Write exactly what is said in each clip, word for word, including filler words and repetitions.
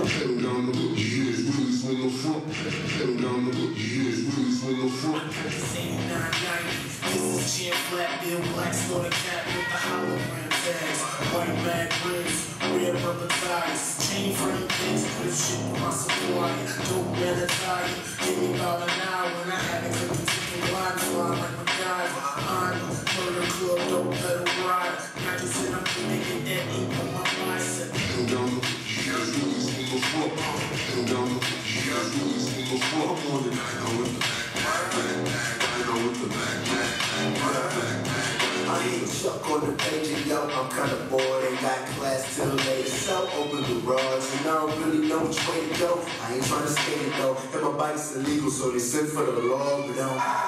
Pedal down the hook, you hear wheelies from the front. Pedal down the hook, you hear wheelies from the front. Same nine nineties, this is Chin Flat Bill Black Slaughter Cat with the hologram tags. White bag rims, red rubber tires, chain frame things, grip shit for my supply. Dope leather tire, give me about an hour when I had it cook the chicken line fly like MacGyver. I'm murder club, dope pedal ride. Now you said I'm gonna get that ink on my bicep. Pedal down the hook, you hear wheelies from the front. Pedal down the hook, you hear wheelies from the front. I'm on it, I know with the back, back, back, I know with the back, back, back, back, back. I hit Chuck on the page and yo, I'm kinda bored, ain't got class till later. So open the garage and I don't really know which way to go. I ain't tryna skate it though, and my bike's illegal, so they sent for the law, but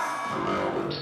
don't.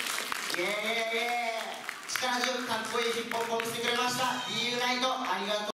力強くかっこいいヒップホップを見せてくれました。リーユナイト、ありがとう。